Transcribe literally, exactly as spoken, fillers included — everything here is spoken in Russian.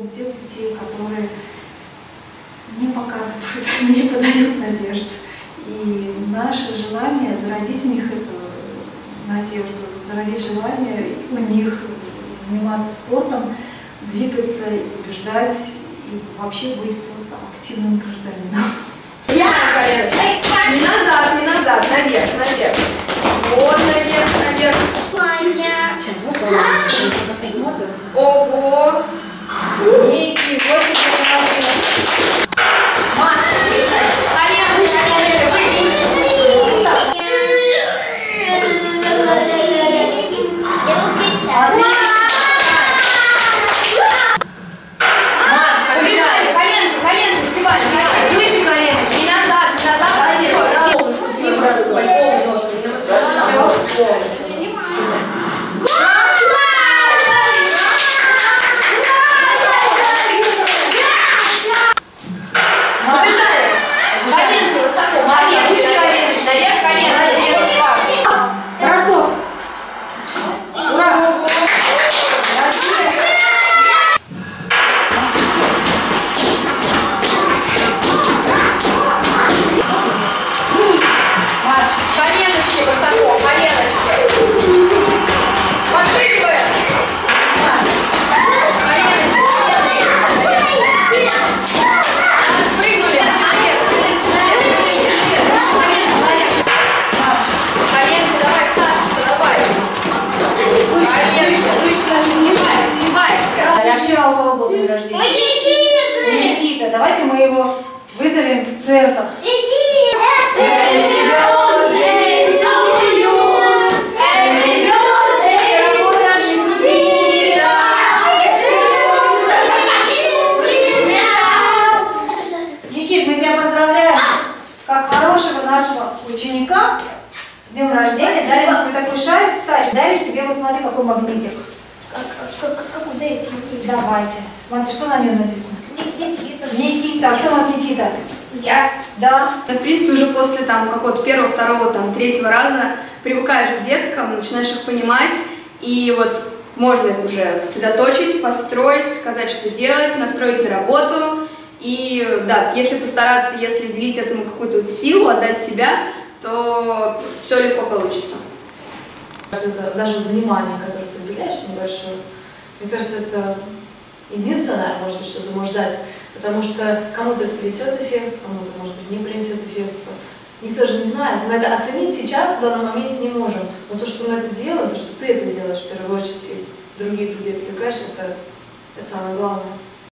тех детей, которые не показывают, не подают надежд. И наше желание зародить в них эту надежду, зародить желание у них заниматься спортом, двигаться, побеждать и вообще быть просто активным гражданином. Не назад, не назад, наверх, наверх. Вот, наверх, наверх. Ого! Ники, восемь, Маша, колено, колено, выше, выше. Маша, побежали, коленки, коленки, сгибаем, выше коленочки. Не назад, не назад, а вперед. Полностью, не бросай, полную ножку, не массаж. Высоко, коленочки. Подпрыгиваем. Коленочки, коленочки. Подпрыгнули. Коленки, давай, Сашечка, давай. Коленочки, выше, снимай, снимай. А вчера у кого был день рождения? Никита. Давайте мы его вызовем в центр. Нашего ученика с днем рождения, дарим тебе такой шарик, кстати, дарим тебе, вот смотри, какой магнитик. Как, как, какой дайте? Давайте. Смотри, что на нем написано? Никита. Никита. А кто у нас Никита? Я. Да. В принципе, уже после там какого-то первого, второго, там, третьего раза привыкаешь к деткам, начинаешь их понимать, и вот можно их уже сосредоточить, построить, сказать, что делать, настроить на работу. И да, если постараться, если уделить этому какую-то вот силу, отдать себя, то все легко получится. Даже внимание, которое ты уделяешь небольшое, мне кажется, это единственное, может быть, что ты можешь дать. Потому что кому-то это принесет эффект, кому-то, может быть, не принесет эффект. Никто же не знает. Мы это оценить сейчас, в данном моменте, не можем. Но то, что мы это делаем, то, что ты это делаешь в первую очередь, и других людей привлекаешь, это, это самое главное.